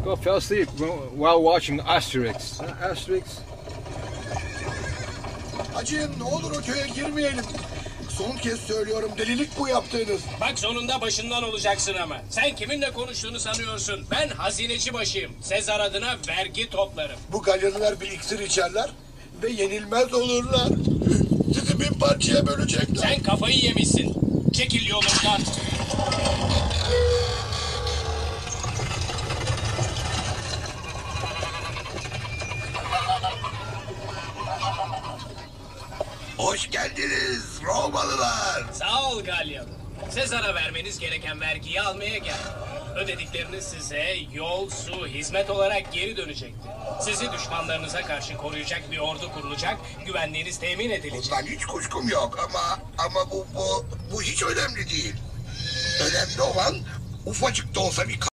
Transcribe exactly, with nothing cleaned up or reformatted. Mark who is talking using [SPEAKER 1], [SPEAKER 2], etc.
[SPEAKER 1] Well, fell asleep while watching Asterix. Asterix.
[SPEAKER 2] Hacı ne olur o köye girmeyelim. Son kez söylüyorum, delilik bu yaptığınız.
[SPEAKER 3] Bak sonunda başından olacaksın ama. Sen kiminle konuştuğunu sanıyorsun? Ben hazineci başıyım. Sezar adına vergi toplarım.
[SPEAKER 2] Bu galeriler bir iksir içerler ve yenilmez olurlar. Sizi bin parçaya bölecekler.
[SPEAKER 3] Sen kafayı yemişsin. Çekil yolumdan.
[SPEAKER 2] Hoş geldiniz Romalılar.
[SPEAKER 3] Sağ ol Galyalı. Sezar'a vermeniz gereken vergiyi almaya geldim. Ödedikleriniz size yol, su, hizmet olarak geri dönecektir. Sizi düşmanlarınıza karşı koruyacak bir ordu kurulacak, güvenliğiniz temin edilecek.
[SPEAKER 2] Bundan hiç kuşkum yok ama ama bu bu bu hiç önemli değil. Önemli olan ufacık da olsa bir